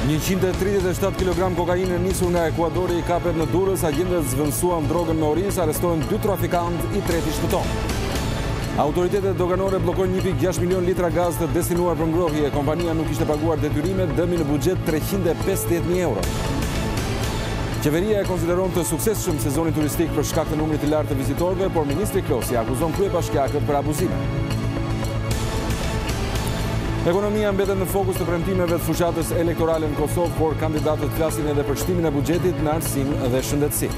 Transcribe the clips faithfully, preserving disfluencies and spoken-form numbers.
njëqind e tridhjetë e shtatë kilogram kokainë nisur nga Ekuadori i kapet në Durrës, agjentët zvendësuan drogën me oriz, arrestojnë dy trafikantë, i treti shpëton. Autoritetet doganore bllokojnë një pikë gjashtë milion litra gaz të destinuar për ngrohje. Kompania nuk ishte paguar detyrimet, dëmi në buxhet treqind e pesëdhjetë mijë euro. Qeveria e konsideron të suksesshëm sezonin turistik për shkak të numrit të lartë të vizitorëve, por ministri Klosi akuzon kryebashkiakët për abuzime. Ekonomia mbetet në fokus të premtimeve të fushatës elektorale në Kosovë, por kandidatët flasin edhe për shtimin e buxhetit në arsim dhe shëndetësi.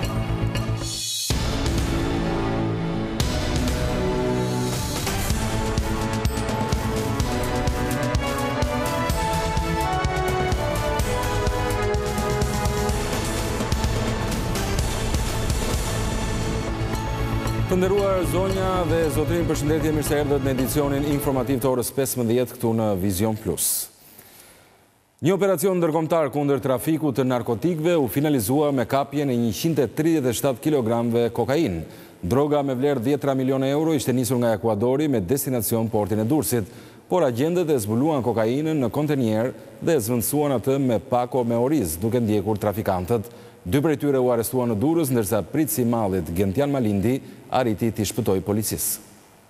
Të nderuar zonja dhe zotrin, përshëndetje, mirë se erdhët në edicionin informativ të orës pesëmbëdhjetë këtu në Vision Plus. Një operacion ndërkombëtar kundër trafikut të narkotikëve u finalizua me kapjen e njëqind e tridhjetë e shtatë kilogramëve kokainë. Droga me vlerë dhjetra milion euro ishte nisur nga Ekuadori me destinacion portin e Durrësit, por agjentët e zbuluan kokainën në kontenjer dhe zvendësuan atë me pako me oriz, duke ndjekur trafikantët. Dy prej tyre u arrestuan në Durrës, ndërsa pritësi i mallit Gentian Malindi arriti t'i shpëtoj policisë.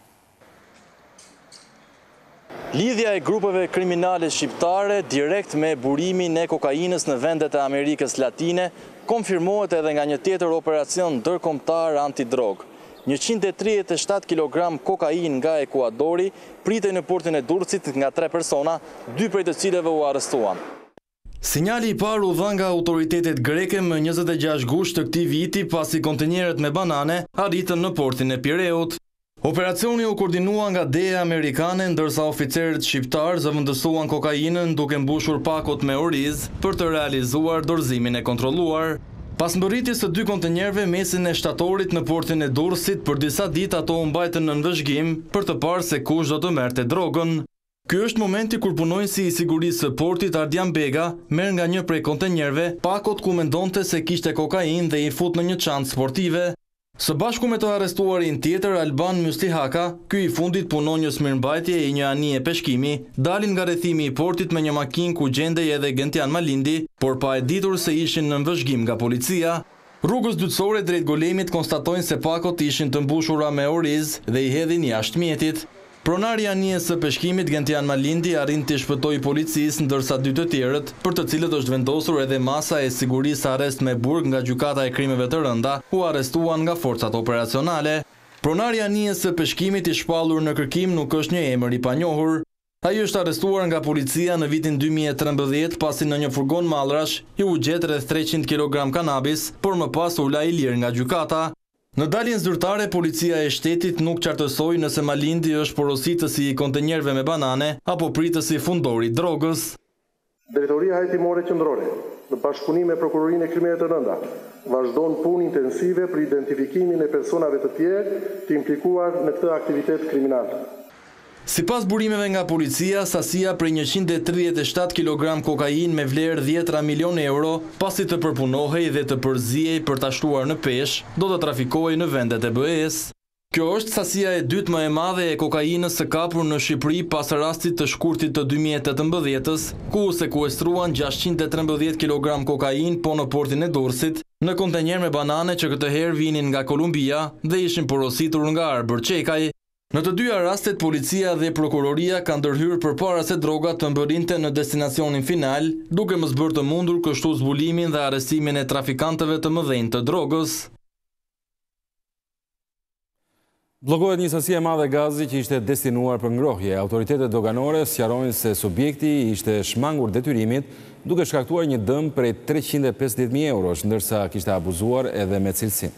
Lidhja e grupeve kriminale shqiptare direkt me burimin e kokainës në vendet e Amerikës Latine konfirmohet edhe nga një tjetër operacion ndërkombëtar antidrog. njëqind e tridhjetë e shtatë kilogram kokainë nga Ekuadori pritej në portin e Durrësit nga tre persona, dy prej të cilëve u arrestuan. Sinjali i parë u dha nga autoritetet greke më njëzet e gjashtë gusht të këtij viti, pasi kontenjeret me banane arritën në portin e Pireut. Operacioni u koordinua nga D E A amerikane, ndërsa oficerët shqiptar zëvendësuan kokainën duke mbushur pakot me oriz për të realizuar dorëzimin e kontrolluar. Pas mbërritjes së dy kontenjerëve mesin e shtatorit në portin e Durrësit, për disa ditë ato u mbajtën në nënvëzhgim për të parë se kush do të merrte drogën. Ky është momenti kur punojësi i sigurisë së portit Ardian Bega merr nga një prej kontenjerëve pakot ku mendonte se kishte kokainë dhe i fut në një çantë sportive. Së bashku me të arrestuarin tjetër, Alban Myslihaka, ky i fundit punonjës mirëmbajtje i një anije peshkimi, dalin nga rrethimi i portit me një makinë ku gjendej edhe Gentian Malindi, por pa e ditur se ishin në nënvëzhgim nga policia. Rrugës dytësore drejt golemit konstatojnë se pakot ishin të mbushura me oriz dhe i hedhin jashtë mjetit. Pronari i anijes së peshkimit Gentian Malindi arrin t'i shpëtojë policisë, ndërsa dy të tjerët, për të cilët është vendosur edhe masa e sigurisë arrest me burg nga gjykata e krimeve të rënda, u arrestuan nga forcat operacionale. Pronari i anijes së peshkimit i shpallur në kërkim nuk është një emër i panjohur. Ai është arrestuar nga policia në vitin dy mijë e trembëdhjetë, pasi në një furgon mallrash i u gjet rreth treqind kilogram kanabis, por më pas u la i lirë nga gjykata. Në daljen zyrtare, policia e shtetit nuk qartësoi nëse Malindi është porositësi i kontenjerëve me banane apo pritësi fundori drogës. Drejtoria Hetimore Qendrore, në bashkëpunim me Prokurorinë e Krimeve të Rënda, vazhdon punë intensive për identifikimin e personave të tjerë të implikuar në këtë aktivitet kriminal. Sipas burimeve nga policia, sasia prej njëqind e tridhjetë e shtatë kilogram kokainë me vlerë dhjetra milion euro, pasi të përpunohej dhe të përzihej për ta shtuar në peshë, do të trafikohej në vendet e B E-s. Kjo është sasia e dytë më e madhe e kokainës së kapur në Shqipëri pas rastit të shkurtit të dy mijë e tetëmbëdhjetës, ku u sekuestruan gjashtëqind e trembëdhjetë kilogram kokainë po në portin e Durrësit, në kontenjer me banane që këtë herë vinin nga Kolumbia dhe ishin porositur nga arbër qekaj. Në të dyja rastet, policia dhe prokuroria kanë ndërhyrë përpara se drogat të mbërrinte në destinacionin final, duke mos bërë të mundur kështu zbulimin dhe arrestimin e trafikantëve të mëdhenj të drogës. Bllokohet një sasi e madhe gazi që ishte destinuar për ngrohje. Autoritetet doganore sqarojnë se subjekti ishte shmangur detyrimit, duke shkaktuar një dëm prej treqind e pesëdhjetë mijë eurosh, ndërsa kishte abuzuar edhe me cilësi.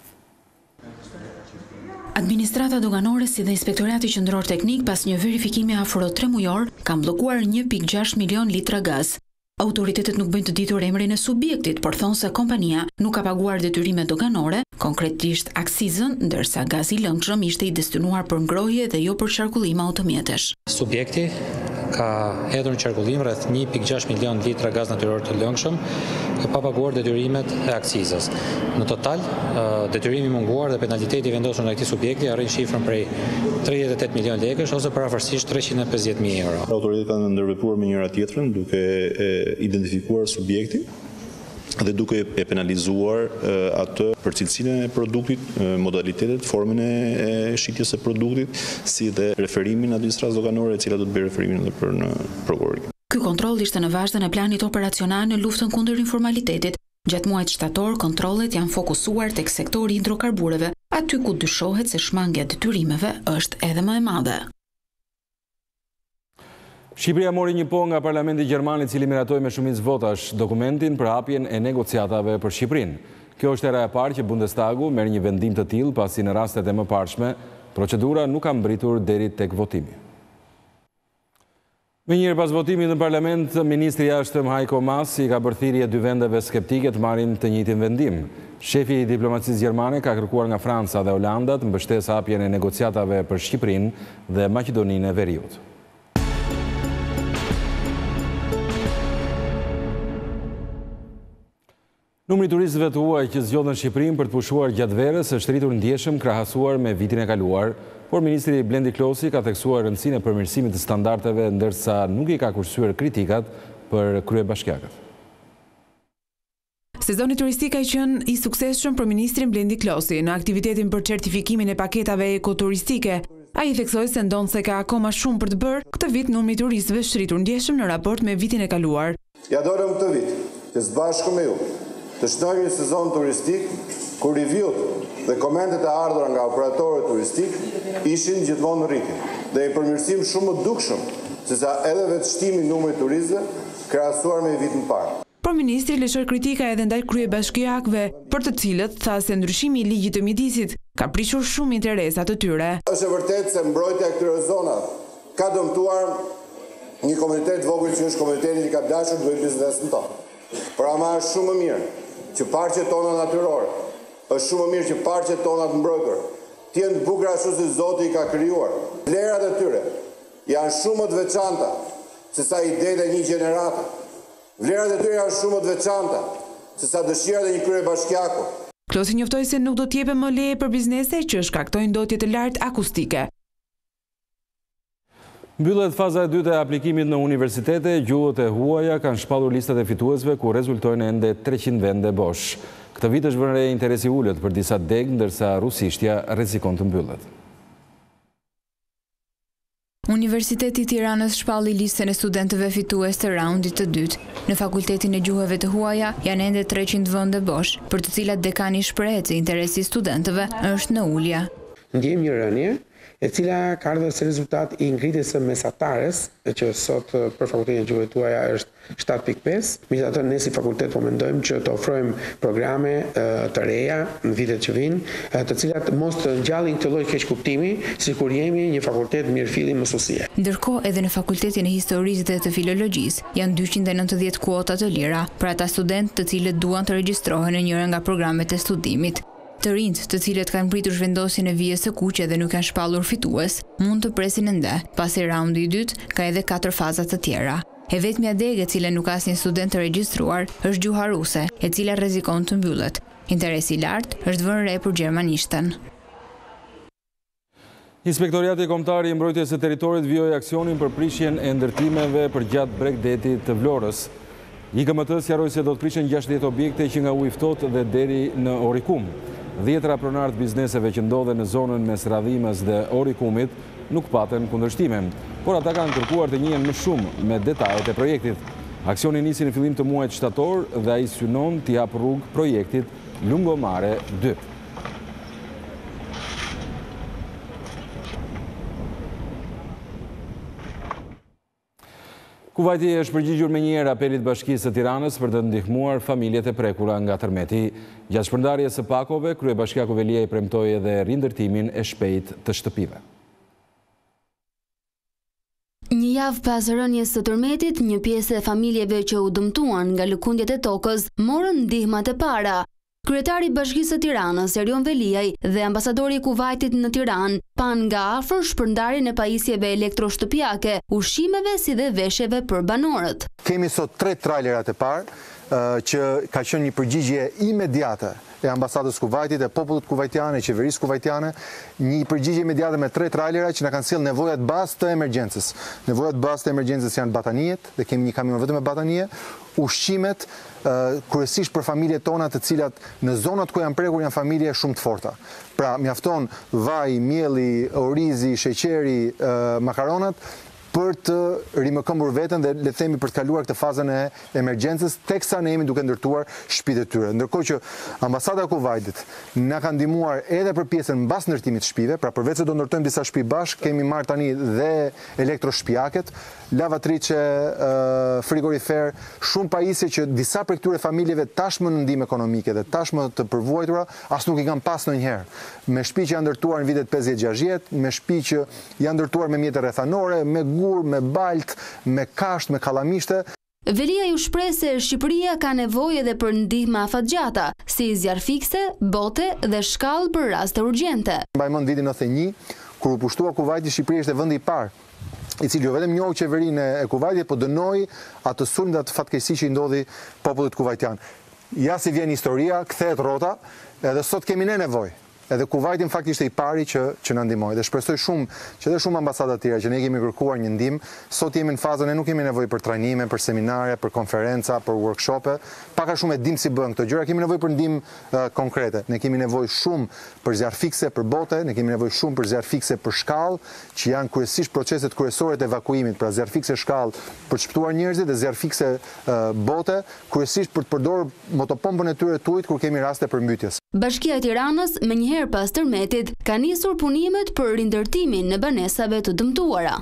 Administrata doganore si dhe Inspektorati Qendror Teknik pas një verifikimi afro tre mujor kanë bllokuar një pikë gjashtë milion litra gaz. Autoritetet nuk bëjnë të ditur emrin e subjektit, por thonë se kompania nuk ka paguar detyrimet doganore, konkretisht aksizën, ndërsa gazi i lëngshëm ishte i destinuar për ngrohje dhe jo për qarkullim automjetesh. Subjekti ka hedhur në qarkullim rreth një pikë gjashtë milion litra gaz natyror të lëngshëm pa paguar detyrimet e akcizës. Në total, detyrimi munguar dhe penaliteti vendosur nga këtij subjekti arrin shifrën prej tridhjetë e tetë milion lekësh ose parafarsisht treqind e pesëdhjetë mijë euro. Autoritetet kanë ndërvepruar me njëra tjetrën duke identifikuar subjektin dhe duke e penalizuar atë për cilësinë e produktit, modalitetet, formën e shitjes së produktit, si dhe referimin në administratës doganore, e cila do të bëjë referimin edhe për në prokurori. Ky kontroll ishte në vazhdën e planit operacional në luftën kundër informalitetit. Gjatë muajit shtator, kontrollet janë fokusuar tek sektori i hidrokarbureve, aty ku dyshohet se shmangja e detyrimeve është edhe më e madhe. Shqipëria mori një po nga Parlamenti Gjerman, i cili miratoi me shumicë votash dokumentin për hapjen e negociatave për Shqipërinë. Kjo është era e parë që Bundestagu merr një vendim të tillë, pasi në rastet e mëparshme procedura nuk ka mbritur deri tek votimi. Me njëherë pas votimit në parlament, ministri i jashtëm Heiko Maas i ka bërë thirrje dy vendeve skeptike të marrin të njëjtin vendim. Shefi i diplomacisë gjermane ka kërkuar nga Franca dhe Olanda të mbështesë hapjen e negociatave për Shqipërinë dhe Maqedoninë e Veriut. Numri turistëve të huaj që zgjodhen Shqipërinë për të pushuar gjatë verës është rritur ndjeshëm krahasuar me vitin e kaluar, por ministri Blendi Klosi ka theksuar rëndësinë e përmirësimit të standardeve, ndërsa nuk i ka kursyer kritikat për kryebashkiakët. Sezoni turistik ka qenë i suksesshëm për ministrin Blendi Klosi në aktivitetin për certifikimin e paketave ekoturistike. Ai theksoi se ndonë se ka akoma shumë për të bërë, këtë vit numri turistëve është rritur ndjeshëm në raport me vitin e kaluar. Ja dorëm këtë vit, që së bashku me ju, të shtoj një sezon turistik, ku reviewt dhe komentet e ardhura nga operatorët turistik ishin gjithmonë në rritje, dhe i përmirësim shumë më dukshëm, se sa edhe vetështimi numrit turistëve krahasuar me vitin parë. Por ministri lëshoi kritika edhe ndaj kryebashkiakëve, për të cilët tha se ndryshimi i ligjit të mjedisit ka prishur shumë interesat të tyre. Është e vërtetë se mbrojtja e këtyre zonave ka dëmtuar një komunitet vogël që është komuniteti i kapdashur të bëjë biznesin tonë. Por ama është shumë më mirë që parqet tona natyrore, është shumë më mirë që parqet tona të mbrojtur të jenë të bukura ashtu si Zoti i ka krijuar. Vlerat e tyre janë shumë më të veçanta se sa idetë e një gjenerate. Vlerat e tyre janë shumë më të veçanta se sa dëshirat e një kryebashkiaku. Klosi njoftoi se nuk do të jepet më leje për biznese që shkaktojnë ndotje të lartë akustike. Mbyllet faza e dytë e aplikimit në universitete, gjuhët e huaja kanë shpallur listat e fituesve ku rezultojnë ende treqind vende bosh. Këtë vit është vënë re interesi ulët për disa degë, ndërsa rusishtja rrezikon të mbyllet. Universiteti i Tiranës shpalli listën e studentëve fitues të raundit të dytë. Në Fakultetin e Gjuhëve të Huaja janë ende treqind vende bosh, për të cilat dekani shprehet se interesi i studentëve është në ulje. Ndjejmë një rënje e cila ka ardhur si rezultat i ngritjes së mesatares, që sot për Fakultetin e Gjuhëve të Huaja është shtatë pikë pesë. Megjithatë, ne si fakultet po mendojmë që të ofrojmë programe të reja në vitet që vijnë, të cilat mos të ngjallin këtë lloj keqkuptimi, sikur jemi një fakultet mirëfilli mësuesie. Ndërkohë, edhe në Fakultetin e Historisë dhe të Filologjisë janë dyqind e nëntëdhjetë kuota të lira për ata studentë të cilët duan të regjistrohen në njëra nga programet e studimit. Të rinjt, të cilët kanë pritur zhvendosjen e vijës së kuqe dhe nuk kanë shpallur fitues, mund të presin ende, pasi raundi i dytë ka edhe katër faza të tjera. E vetmja degë e cila nuk ka asnjë student të regjistruar është gjuha ruse, e cila rrezikon të mbyllet. Interesi i lartë është vënë re për gjermanishten. Inspektoriati Kombëtar i Mbrojtjes së Territorit vijoi aksionin për prishjen e ndërtimeve përgjatë Bregdetit të Vlorës. I K M T sqaroi se do të prishen gjashtëdhjetë objekte që nga uji i ftohtë dhe deri në Orikum. Dhjetra pronar të bizneseve që ndodhen në zonën mes Radhimës dhe Orikumit nuk patën kundërshtime, por ata kanë kërkuar të njihen më shumë me detajet e projektit. Aksioni nisi në fillim të muajit shtator dhe ai synon t'i jap rrugë projektit Lungomare dy. Kuvajti është përgjigjur me njëherë apelit Bashkisë së Tiranës për të ndihmuar familjet e prekura nga tërmeti. Gjatë shpërndarjes së pakove, kryebashkiaku Velia i premtoi edhe rindërtimin e shpejtë të shtëpive. Një javë pas rënies së tërmetit, një pjesë e familjeve që u dëmtuan nga lëkundjet e tokës morën ndihmat e para. Kryetari i Bashkisë së Tiranës, Erion Veliaj, dhe ambasadori i Kuvajtit në Tiranë pan nga afër shpërndarjen e pajisjeve elektroshtëpiake, ushqimeve si dhe veshjeve për banorët. Kemi sot tre trailerat e parë që ka qenë një përgjigje imediate e ambasadës Kuvajtit, e popullit kuvajtiane, e qeverisë kuvajtiane, një përgjigje imediate me tre trailera që na kanë sjellë nevojat bazë të emergjencës. Nevojat bazë të emergjencës janë batanijet, dhe kemi një kamion vetëm me batanije, ushqimet, kryesisht për familjet tona të cilat në zonat ku janë prekur janë familje shumë të forta. Pra mjafton vaj, mielli, orizi, sheqeri, makaronat, për të rimëkëmbur veten dhe le të themi për të kaluar këtë fazën e emergjencës, teksa ne jemi duke ndërtuar shtëpitë e tyre. Ndërkohë që ambasada e Kuvajtit na ka ndihmuar edhe për pjesën mbas ndërtimit të shtëpive, pra përveç se do ndërtojmë disa shtëpi bashkë, kemi marrë tani dhe elektroshtëpiaket, lavatriçe, frigorifer, shumë pajisje që disa prej këtyre familjeve tashmë në ndihmë ekonomike dhe tashmë të përvojtura as nuk i kanë pas ndonjëherë. Me shtëpi që janë ndërtuar në vitet pesëdhjetë gjashtëdhjetë, me shtëpi që janë ndërtuar me mjete rrethanore, me gur, me balt, me kasht, me kallamishte. Velia ju shpreh se Shqipëria ka nevojë edhe për ndihmë afatgjata, si zjarr fikse, bote dhe shkallë për raste urgjente. Mbaj mend vitin nëntëdhjetë e një, kur u pushtua Kuvajti, Shqipëria ishte vendi i parë i cili jo vetëm njohu qeverinë e Kuvajtit, po dënoi atë sulm dhe atë fatkeqësi që i ndodhi popullit kuvajtian. Ja si vjen historia, kthehet rrota, edhe sot kemi ne nevojë. Edhe Kuvajti në fakt ishte i pari që, që në ndihmoi. Dhe shpresoj shumë që edhe shumë ambasada tjera që ne kemi kërkuar një ndihmë, sot jemi në fazën e nuk kemi nevojë për trajnime, për seminare, për konferenca, për workshope, pak a shumë e dim si bën këto gjëra, kemi nevojë për ndihmë uh, konkrete. Ne kemi nevojë shumë për zjarr fikse për bote, ne kemi nevojë shumë për zjarr fikse për shkallë, që janë kryesisht proceset kryesore të evakuimit, pra zjarr fikse shkallë për të shpëtuar njerëzit dhe zjarr fikse uh, bote, kryesisht për të përdorur motopompën e tyre të ujit kur kemi raste përmbytjes. Bashkia e Tiranës, menjëherë pas tërmetit, ka nisur punimet për rindërtimin në banesave të dëmtuara.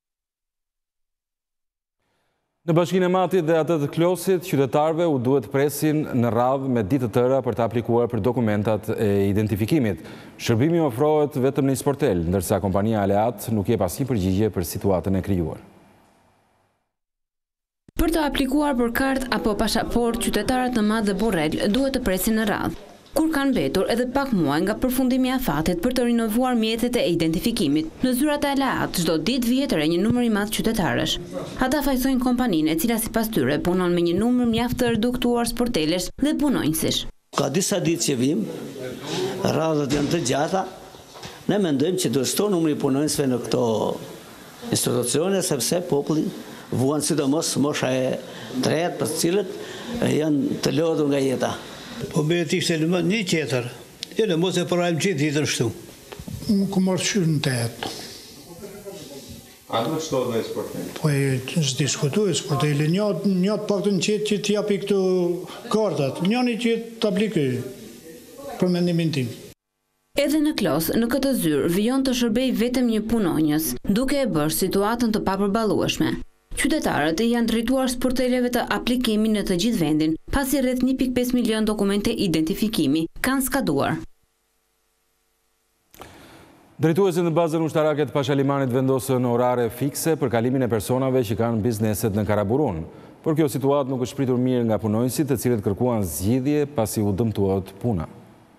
Në Bashkinë e Matit dhe atë të Klosit, qytetarëve u duhet presin në radhë me ditë të tëra për të aplikuar për dokumentat e identifikimit. Shërbimi ofrohet vetëm në një sportel, ndërsa kompania Aleat nuk jep asnjë përgjigje për situatën e krijuar. Për të aplikuar për kartë apo pasaport, qytetarët në Mat dhe Borrel duhet të presin në radhë, kur kanë mbetur edhe pak muaj nga përfundimi i afatit për të rinovuar mjetet e identifikimit. Në zyrat e Aleat, çdo ditë vihet re një numër i madh qytetarësh. Ata fajsojnë kompaninë, e cila sipas tyre punon me një numër mjaft të reduktuar sportelesh dhe punonjësish. Ka disa ditë që vim, radhët janë të gjata, ne mendojmë që do shto numri punonjësve në këto institucione, sepse populli vuan sidomos mosha e tretë, për cilët janë të lodhur nga jeta. Po me të ishte në një tjetër, e në mos e përrajmë gjithë ditën shtu. Më ku marë qyrë në të jetë. A të më qëtot në e sportin? Po e së diskutu e sportin, njëtë pak të në qëtë që t'japi këtu kartat, njëni që t'aplikuj për mendimin tim. Edhe në Klos, në këtë zyrë, vijon të shërbej vetëm një punonjës, duke e bërë situatën të papërballueshme. Qytetarët janë drejtuar sporteleve të aplikimin në të gjithë vendin, pasi rreth një pikë pesë milion dokumente identifikimi kanë skaduar. Drejtuesit në bazën ushtarake të Pashalimanit vendosën orare fikse për kalimin e personave që kanë bizneset në Karaburun. Por kjo situatë nuk është pritur mirë nga punonjësit, të cilët kërkuan zgjidhje pasi u dëmtuat puna.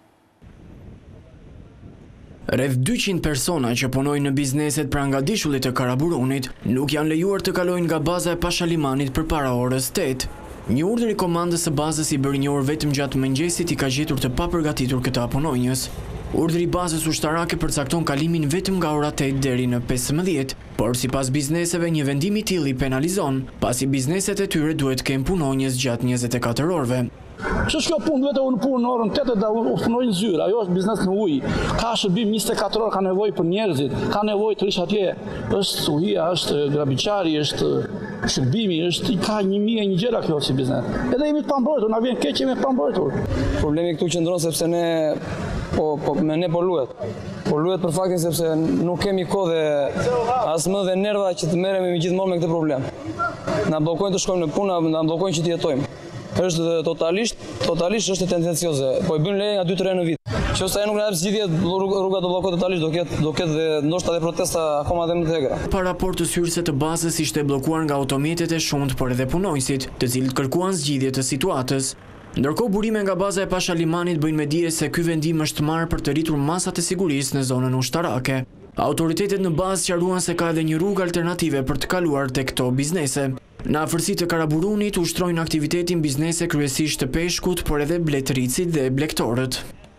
Rreth dyqind persona që punojnë në bizneset prangadishullit të Karaburunit nuk janë lejuar të kalojnë nga baza e Pashalimanit përpara orës tetë. Një urdhër i komandës së bazës i bëri njohur vetëm gjatë mëngjesit i ka gjetur të papërgatitur këta punonjës. Urdhri i bazës ushtarake përcakton kalimin vetëm nga ora tetë deri në pesëmbëdhjetë, por sipas bizneseve një vendim i tillë i penalizon, pasi bizneset e tyre duhet kenë punonjës gjatë njëzet e katër orëve. Që shko punë vetë unë punë në orën tetë dhe u punojnë zyrë, ajo është biznes në ujë. Ka shërbim njëzet e katër orë, ka nevojë për njerëzit, ka nevojë të rish atje. Është ujia, është grabiqari, është shërbimi, është ka një mijë e një gjëra kjo si biznes. Edhe jemi të pambrojtur, na vjen keq jemi të pambrojtur. Problemi këtu qëndron sepse ne po po me ne po luhet. Po luhet për faktin sepse nuk kemi kohë dhe as më dhe nerva që të merremi gjithmonë me këtë problem. Na bllokojnë të shkojmë në punë, na bllokojnë që të jetojmë. Është totalisht, totalisht është tendencioze, po i bën leje nga dy tre në vit. Nëse ai nuk na jep zgjidhje, rruga do bllokohet totalisht, do ketë do ketë dhe ndoshta edhe protesta akoma edhe më të egra. Pa raport të hyrëse të bazës ishte bllokuar nga automjetet e shumt, por edhe punonjësit, të cilët kërkuan zgjidhje të situatës. Ndërkohë burime nga baza e Pashalimanit bëjnë me dije se ky vendim është marrë për të rritur masat e sigurisë në zonën ushtarake. Autoritetet në bazë sqaruan se ka edhe një rrugë alternative për të kaluar tek këto biznese. Në afërsitë të Karaburunit ushtrojnë aktivitetin biznese kryesisht të peshkut, por edhe bletëricit dhe blektorët.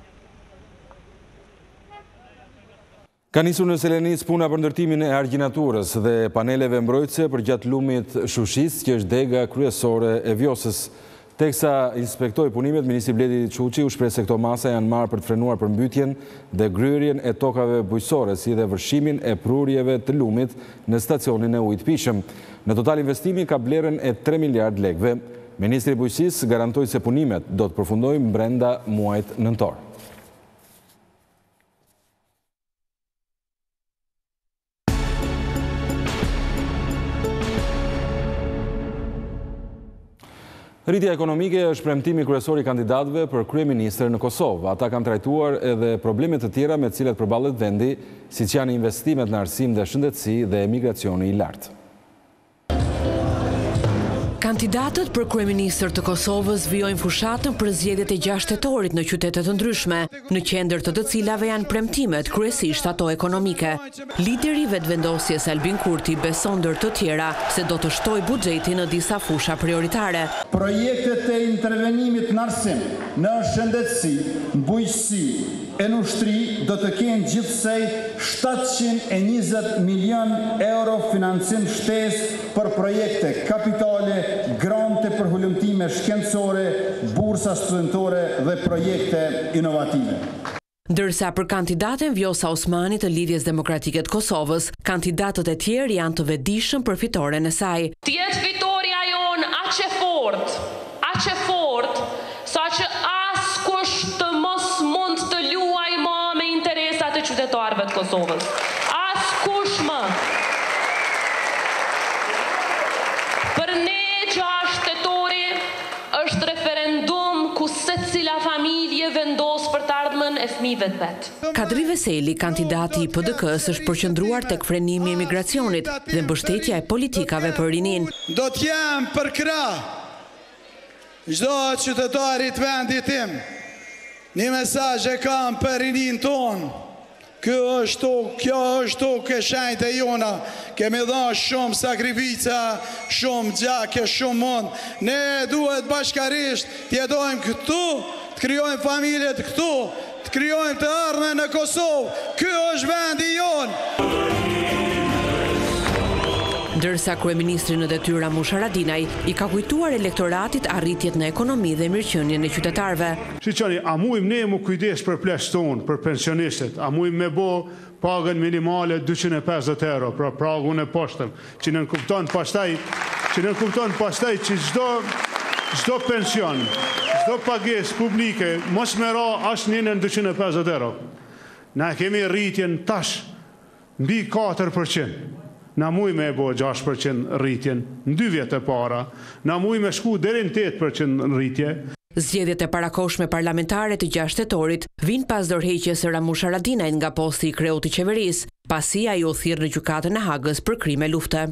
Ka nisur në Selenis puna për ndërtimin e argjinaturës dhe paneleve mbrojtëse për gjatë lumit Shushis, që është dega kryesore e Vjosës. Teksa inspektoi punimet, Ministri Bledi Çuçi u shpreh se këto masa janë marrë për të frenuar përmbytjen dhe gryrjen e tokave bujqësore, si dhe vërshimin e prurjeve të lumit në stacionin e ujit Pishëm. Në total investimi ka vlerën e tre miliard lekëve. Ministri i Bujqësisë garantoi se punimet do të përfundojnë brenda muajit nëntor. Rritja ekonomike është premtimi kryesor i kandidatëve për kryeministër në Kosovë. Ata kanë trajtuar edhe problemet të tjera me të cilat përballet vendi, siç janë investimet në arsim dhe shëndetësi dhe emigracioni i lartë. Kandidatët për kryeministër të Kosovës vijojnë fushatën për zgjedhjet e gjashtë tetorit në qytete të ndryshme, në qendër të të cilave janë premtimet, kryesisht ato ekonomike. Lideri vetëvendosjes Albin Kurti beson ndër të tjera se do të shtojë buxhetin në disa fusha prioritare. Projektet e intervenimit në arsim, në shëndetësi, në bujqësi e në ushtri do të kenë gjithsej shtatëqind e njëzet milion euro financim shtesë për projekte kapitale, grante për hulumtime shkencore, bursa studentore dhe projekte inovative. Ndërsa për kandidaten Vjosa Osmani të Lidhjes Demokratike të Kosovës, kandidatët e tjerë janë të vetëdijshëm për fitoren e saj. Tjetë fitoria jonë aq e fort, aq e fort, sa që askush të mos mund të luaj më me interesat e qytetarëve të Kosovës. Askush më. Për ne gjashtë tetori është referendum ku secila familje vendos për të ardhmen e fëmijëve të vet. Kadri Veseli, kandidati i P D K-s, është përqendruar tek frenimi i emigracionit dhe mbështetja e politikave për rinin. Do të jem për krah çdo qytetari të vendit tim. Një mesazh e kam për rinin ton. Kjo është kjo është tokë e shenjtë e jona. Kemi dhënë shumë sakrifica, shumë gjake, shumë mund. Ne duhet bashkarisht të jetojmë këtu, të krijojmë familje të këtu, të krijojmë të ardhmen në Kosovë. Ky është vendi jonë. Ndërsa kryeministri në detyrë Ramush Haradinaj i ka kujtuar elektoratit arritjet në ekonomi dhe mirëqenien e qytetarëve. Shiqoni, a mujmë ne mu kujdes për plesht tonë, për pensionistët, a mujmë me bo pagën minimale dyqind e pesëdhjetë euro, pra pragun e poshtëm, që nën kupton pastaj, që nën kupton pastaj që çdo çdo pension, çdo pagesë publike mos më ra as një në dyqind e pesëdhjetë euro. Na kemi rritjen tash mbi katër përqind. Na muj me e bo gjashtë përqind rritjen në dy vjetë e para, na muj me shku deri në tetë përqind rritje. Zgjedhjet e parakoshme parlamentare të gjashtë tetorit vinë pas dorëheqjes së Ramush Haradinajt nga posti i kreut i qeverisë, pasi ai u thirr në gjykatën e Hagës për krime lufte.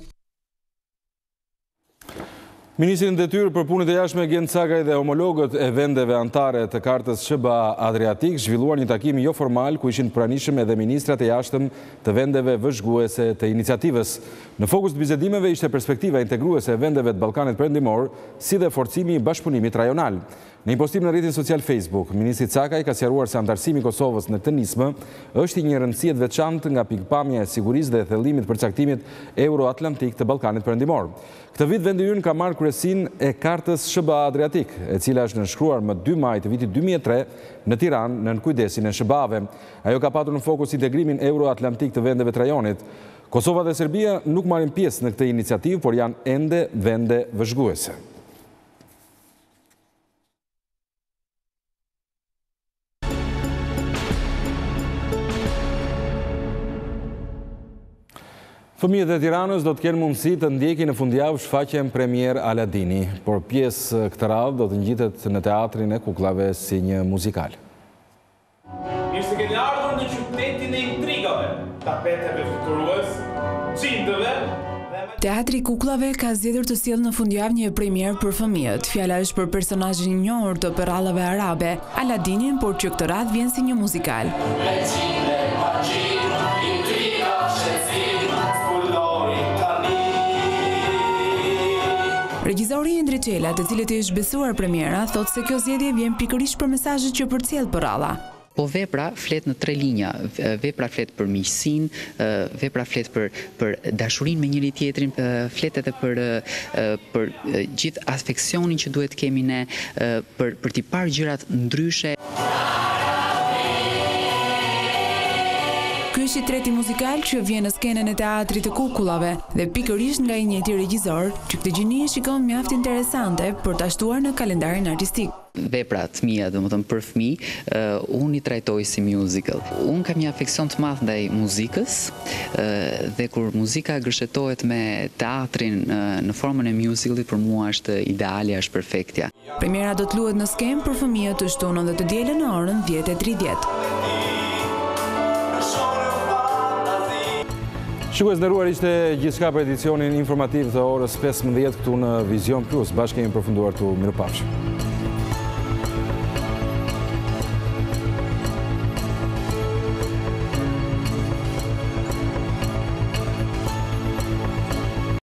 Ministri në detyrë për punët e jashtme Gjend Sakaj dhe homologët e vendeve anëtare të Kartës S B A Adriatik zhvilluar një takim jo formal ku ishin pranishëm edhe ministrat e jashtëm të vendeve vëzhguese të iniciativës. Në fokus të bisedimeve ishte perspektiva integruese e vendeve të Ballkanit Perëndimor, si dhe forcimi i bashkëpunimit rajonal. Në një postim në rrjetin social Facebook, ministri Sakaj ka sqaruar se antarësimi i Kosovës në T N I S M është i një rëndësie të veçantë nga pikpamja e sigurisë dhe thellimit për caktimit Euro-Atlantik të Ballkanit Perëndimor. Këtë vit vendi ynë ka marrë kryesinë e Kartës S B A Adriatik, e cila është nënshkruar më dy maj të vitit dy mijë e tre në Tiranë nën kujdesin e S B A-ve. Ajo ka patur në fokus integrimin Euro-Atlantik të vendeve të rajonit. Kosova dhe Serbia nuk marrin pjesë në këtë iniciativë, por janë ende vende vëzhguese. Fëmijët e Tiranës do të kenë mundësi të ndjekin në fundjavë shfaqjen premier Aladini, por pjesë këtë radhë do të ngjitet në teatrin e kuklave si një muzikal. Mirë se keni ardhur në qytetin e intrigave, tapeteve fluturues, çindëve. Teatri i Kukullave ka zgjedhur të sjellë në fundjavë një premier për fëmijët. Fjala është për personazhin e njohur të perrallave arabe, Aladinin, por që këtë radhë vjen si një muzikal. Regjizori Indri Çela, të cilët i është besuar premiera, thotë se kjo zgjedhje vjen pikërisht për mesazhet që përcjell perralla. Po vepra flet në tre linja, vepra flet për miqësinë, vepra flet për për dashurinë me njëri tjetrin, flet edhe për për gjithë afeksionin që duhet kemi ne, për për t'i parë gjërat ndryshe. Ky është i treti muzikal që vjen në skenën e teatrit të Kukullave dhe pikërisht nga i njëjti regjisor, që këtë gjini e shikon mjaft interesante për ta shtuar në kalendarin artistik. Vepra të mia, domethënë për fëmijë, uh, unë i trajtoj si musical. Unë kam një afeksion të madh ndaj muzikës uh, dhe kur muzika gërshetohet me teatrin uh, në formën e musicalit, për mua është ideale, është perfektja. Premiera do të luhet në skenë për fëmijët të shtunën dhe të dielën në orën dhjetë e tridhjetë. Shikues nderuar, ishte gjithçka për edicionin informativ të orës pesëmbëdhjetë këtu në Vizion Plus. Bashkë kemi përfunduar tu. Mirupafshim.